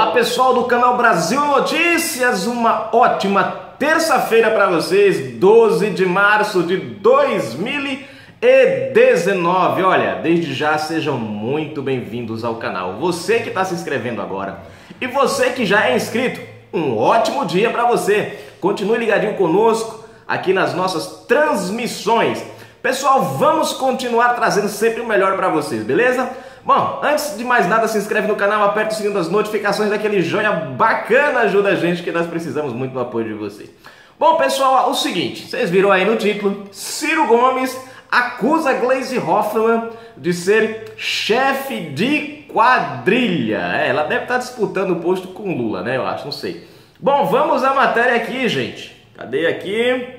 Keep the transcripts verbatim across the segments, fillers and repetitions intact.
Olá pessoal do canal Brasil Notícias, uma ótima terça-feira para vocês, doze de março de dois mil e dezenove. Olha, desde já sejam muito bem-vindos ao canal. Você que está se inscrevendo agora e você que já é inscrito, um ótimo dia para você. Continue ligadinho conosco aqui nas nossas transmissões. Pessoal, vamos continuar trazendo sempre o melhor para vocês, beleza? Bom, antes de mais nada, se inscreve no canal, aperta o sininho das notificações, daquele joinha bacana, ajuda a gente, que nós precisamos muito do apoio de vocês. Bom, pessoal, o seguinte, vocês viram aí no título, Ciro Gomes acusa Gleisi Hoffmann de ser chefe de quadrilha. É, ela deve estar disputando o posto com Lula, né, eu acho, não sei. Bom, vamos à matéria aqui, gente. Cadê aqui?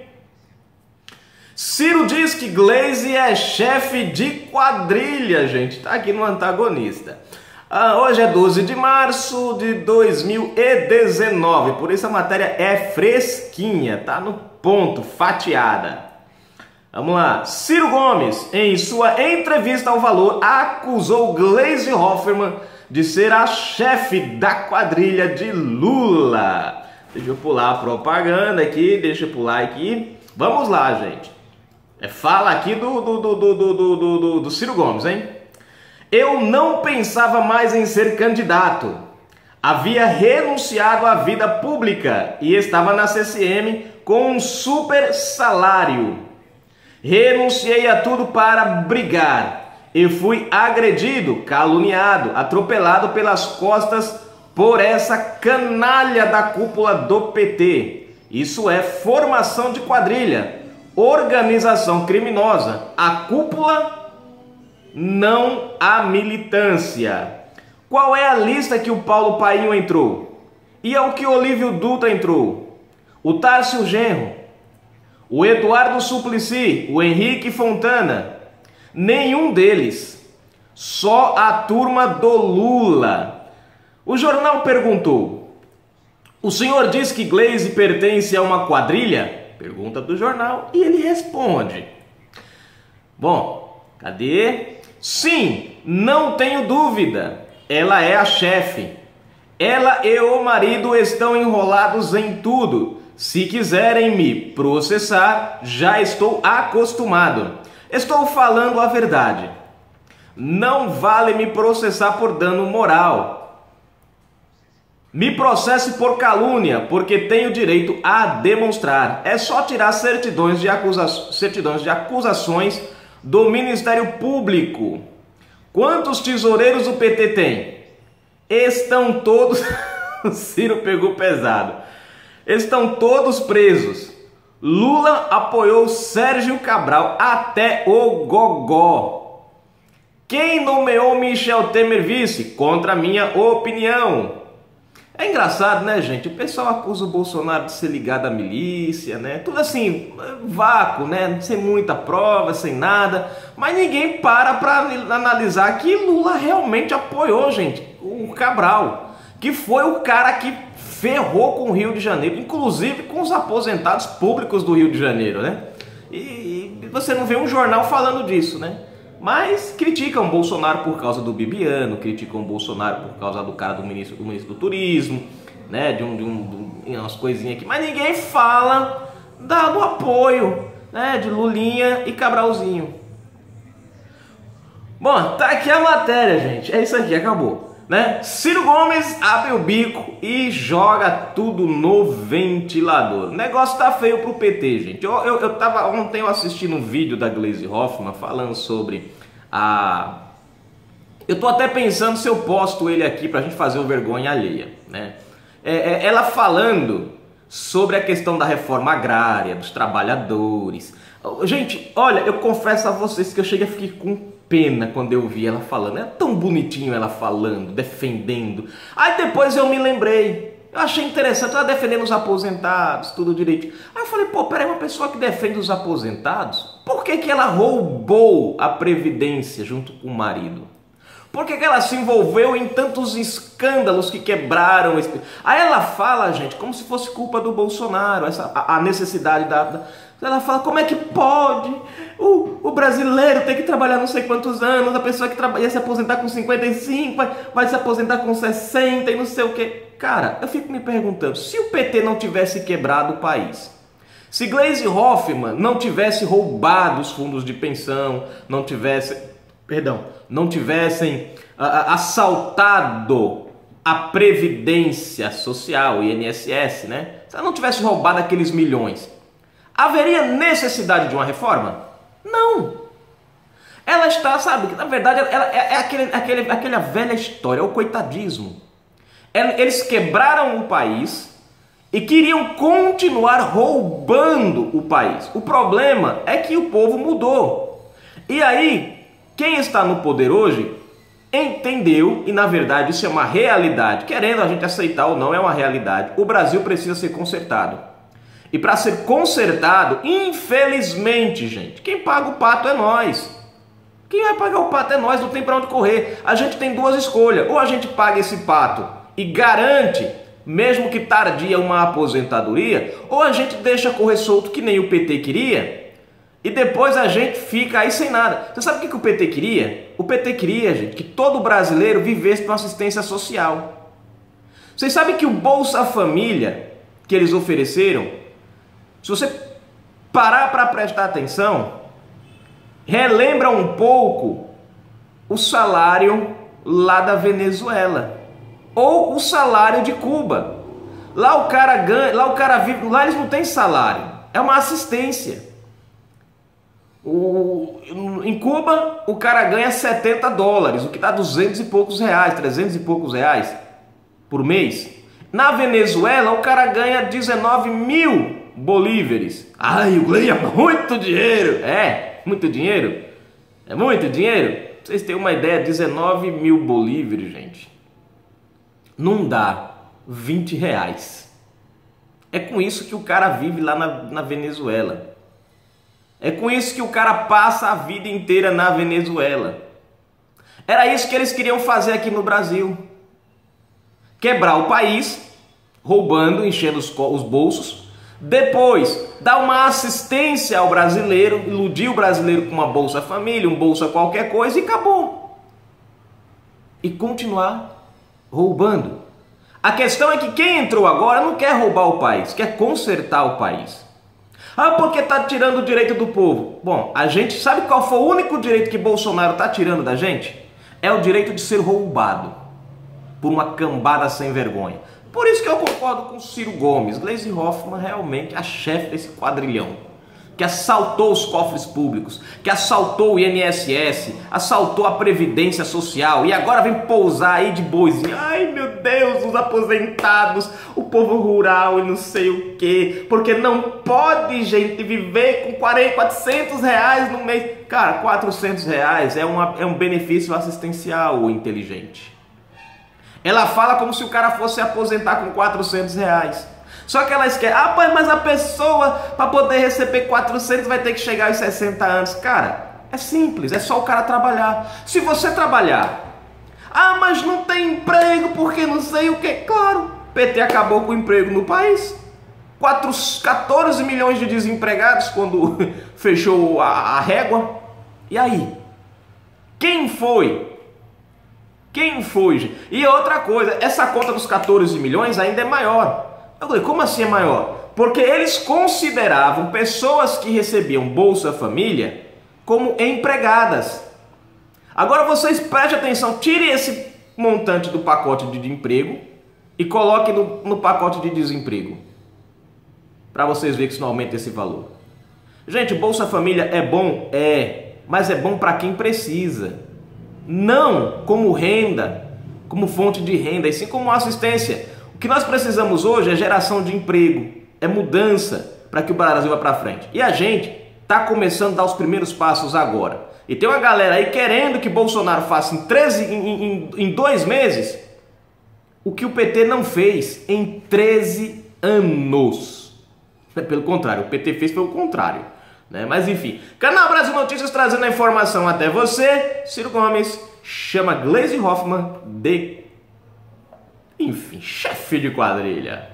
Ciro diz que Gleisi é chefe de quadrilha, gente. Tá aqui no antagonista. Ah, hoje é doze de março de dois mil e dezenove, por isso a matéria é fresquinha, tá no ponto, fatiada. Vamos lá. Ciro Gomes, em sua entrevista ao Valor, acusou Gleisi Hoffmann de ser a chefe da quadrilha de Lula. Deixa eu pular a propaganda aqui, deixa eu pular aqui. Vamos lá, gente. É, fala aqui do, do, do, do, do, do, do, do Ciro Gomes, hein? Eu não pensava mais em ser candidato. Havia renunciado à vida pública e estava na C C M com um super salário. Renunciei a tudo para brigar e fui agredido, caluniado, atropelado pelas costas por essa canalha da cúpula do P T. Isso é formação de quadrilha. Organização criminosa, a cúpula, não a militância. Qual é a lista que o Paulo Paim entrou? E é o que Olívio Dutra entrou? O Tarcísio Genro, o Eduardo Suplicy, o Henrique Fontana? Nenhum deles. Só a turma do Lula. O jornal perguntou: o senhor diz que Gleisi pertence a uma quadrilha? Pergunta do jornal e ele responde. Bom, cadê? Sim, não tenho dúvida. Ela é a chefe. Ela e o marido estão enrolados em tudo. Se quiserem me processar, já estou acostumado. Estou falando a verdade. Não vale me processar por dano moral. Me processe por calúnia, porque tenho direito a demonstrar. É só tirar certidões de, acusa... certidões de acusações do Ministério Público. Quantos tesoureiros o P T tem? Estão todos... O Ciro pegou pesado. Estão todos presos. Lula apoiou Sérgio Cabral até o gogó. Quem nomeou Michel Temer vice? Contra a minha opinião. É engraçado, né, gente? O pessoal acusa o Bolsonaro de ser ligado à milícia, né? Tudo assim, vácuo, né? Sem muita prova, sem nada. Mas ninguém para para analisar que Lula realmente apoiou, gente, o Cabral, que foi o cara que ferrou com o Rio de Janeiro, inclusive com os aposentados públicos do Rio de Janeiro, né? E, e você não vê um jornal falando disso, né? Mas criticam o Bolsonaro por causa do Bibiano, criticam o Bolsonaro por causa do cara do ministro do, ministro do Turismo, né? De, um, de, um, de umas coisinhas aqui. Mas ninguém fala da, do apoio, né? De Lulinha e Cabralzinho. Bom, tá aqui a matéria, gente. É isso aqui, acabou. Né? Ciro Gomes abre o bico e joga tudo no ventilador. O negócio tá feio pro P T, gente. Eu, eu, eu tava ontem eu assistindo um vídeo da Gleisi Hoffmann falando sobre a... Eu tô até pensando se eu posto ele aqui pra gente fazer o vergonha alheia, né? É, é, ela falando sobre a questão da reforma agrária, dos trabalhadores. Gente, olha, eu confesso a vocês que eu cheguei a ficar com pena quando eu vi ela falando. É tão bonitinho ela falando, defendendo. Aí depois eu me lembrei. Eu achei interessante, ela defendendo os aposentados, tudo direito. Aí eu falei, pô, peraí, uma pessoa que defende os aposentados, por que que ela roubou a Previdência junto com o marido? Por que que ela se envolveu em tantos escândalos que quebraram? Aí ela fala, gente, como se fosse culpa do Bolsonaro, essa, a, a necessidade da... da... Ela fala, como é que pode o, o brasileiro ter que trabalhar não sei quantos anos, a pessoa que trabalha, ia se aposentar com cinquenta e cinco, vai, vai se aposentar com sessenta e não sei o quê. Cara, eu fico me perguntando, se o P T não tivesse quebrado o país, se Gleisi Hoffmann não tivesse roubado os fundos de pensão, não tivesse, perdão, não tivessem a, a, assaltado a Previdência Social, o I N S S, né? Se ela não tivesse roubado aqueles milhões, haveria necessidade de uma reforma? Não. Ela está, sabe, que na verdade ela é, é aquele, aquele, aquela velha história, é o coitadismo. Eles quebraram o país e queriam continuar roubando o país. O problema é que o povo mudou. E aí, quem está no poder hoje entendeu, e na verdade isso é uma realidade, querendo a gente aceitar ou não, é uma realidade. O Brasil precisa ser consertado. E para ser consertado, infelizmente, gente, quem paga o pato é nós. Quem vai pagar o pato é nós, não tem para onde correr. A gente tem duas escolhas. Ou a gente paga esse pato e garante, mesmo que tardia, uma aposentadoria, ou a gente deixa correr solto que nem o P T queria, e depois a gente fica aí sem nada. Você sabe o que o P T queria? O P T queria, gente, que todo brasileiro vivesse com assistência social. Vocês sabem que o Bolsa Família que eles ofereceram, se você parar para prestar atenção, relembra um pouco o salário lá da Venezuela ou o salário de Cuba. Lá o cara ganha, lá o cara vive, lá eles não têm salário, é uma assistência. O, em Cuba o cara ganha setenta dólares, o que dá duzentos e poucos reais, trezentos e poucos reais por mês. Na Venezuela o cara ganha dezenove mil bolívares. Ai, o ganha muito dinheiro. É, muito dinheiro. É muito dinheiro. Pra vocês terem uma ideia, dezenove mil bolívares, gente, não dá vinte reais. É com isso que o cara vive lá na, na Venezuela. É com isso que o cara passa a vida inteira na Venezuela. Era isso que eles queriam fazer aqui no Brasil. Quebrar o país, roubando, enchendo os, os bolsos. Depois, dar uma assistência ao brasileiro, iludir o brasileiro com uma Bolsa Família, um Bolsa qualquer coisa e acabou. E continuar roubando. A questão é que quem entrou agora não quer roubar o país, quer consertar o país. Ah, porque está tirando o direito do povo. Bom, a gente sabe qual foi o único direito que Bolsonaro está tirando da gente? É o direito de ser roubado por uma cambada sem vergonha. Por isso que eu concordo com Ciro Gomes. Gleisi Hoffmann realmente é a chefe desse quadrilhão, que assaltou os cofres públicos, que assaltou o I N S S, assaltou a Previdência Social e agora vem pousar aí de boizinho. Ai, meu Deus, os aposentados, o povo rural e não sei o quê, porque não pode, gente, viver com quarenta, quatrocentos reais no mês. Cara, quatrocentos reais é, uma, é um benefício assistencial inteligente. Ela fala como se o cara fosse aposentar com quatrocentos reais. Só que ela esquece, ah, mas a pessoa, para poder receber quatrocentos, vai ter que chegar aos sessenta anos. Cara, é simples, é só o cara trabalhar. Se você trabalhar, ah, mas não tem emprego porque não sei o que. Claro, P T acabou com o emprego no país. quatorze milhões de desempregados quando fechou a, a régua. E aí? Quem foi? Quem foi, gente? E outra coisa, essa conta dos quatorze milhões ainda é maior. Eu falei, como assim é maior? Porque eles consideravam pessoas que recebiam Bolsa Família como empregadas. Agora vocês prestem atenção, tire esse montante do pacote de emprego e coloque no, no pacote de desemprego, para vocês verem que isso não aumenta esse valor. Gente, Bolsa Família é bom? É, mas é bom para quem precisa. Não como renda, como fonte de renda, e sim como assistência. O que nós precisamos hoje é geração de emprego, é mudança para que o Brasil vá para frente. E a gente está começando a dar os primeiros passos agora. E tem uma galera aí querendo que Bolsonaro faça em, treze, em, em, em dois meses o que o P T não fez em treze anos. Pelo contrário, o P T fez pelo contrário. Né? Mas enfim, Canal Brasil Notícias trazendo a informação até você. Ciro Gomes chama Gleisi Hoffmann de, enfim, chefe de quadrilha.